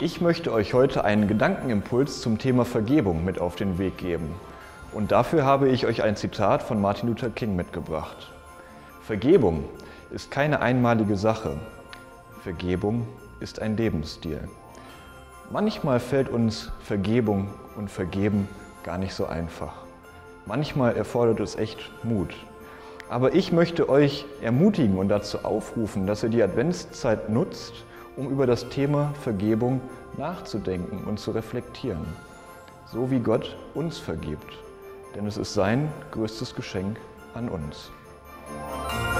Ich möchte euch heute einen Gedankenimpuls zum Thema Vergebung mit auf den Weg geben. Und dafür habe ich euch ein Zitat von Martin Luther King mitgebracht. Vergebung ist keine einmalige Sache. Vergebung ist ein Lebensstil. Manchmal fällt uns Vergebung und Vergeben gar nicht so einfach. Manchmal erfordert es echt Mut. Aber ich möchte euch ermutigen und dazu aufrufen, dass ihr die Adventszeit nutzt, um über das Thema Vergebung nachzudenken und zu reflektieren. So wie Gott uns vergibt. Denn es ist sein größtes Geschenk an uns.